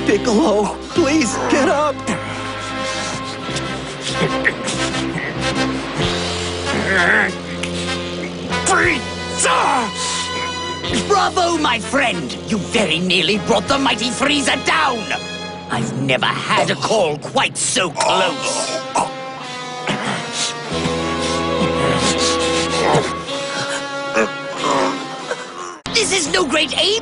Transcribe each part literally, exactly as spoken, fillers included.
Piccolo, please get up! Bravo, my friend! You very nearly brought the mighty Frieza down! I've never had a call quite so close. This is no great ape!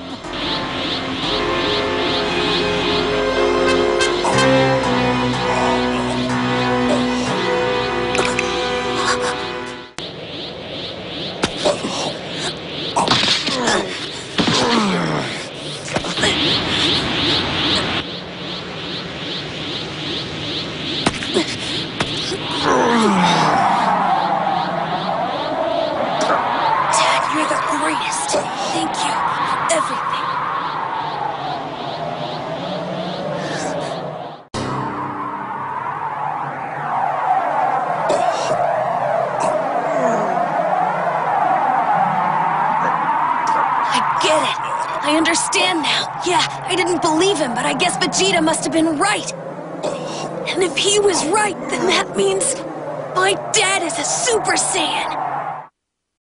Dad, you're the greatest. Thank you for everything. I get it. I understand now. Yeah, I didn't believe him, but I guess Vegeta must have been right. And if he was right, then that means my dad is a Super Saiyan.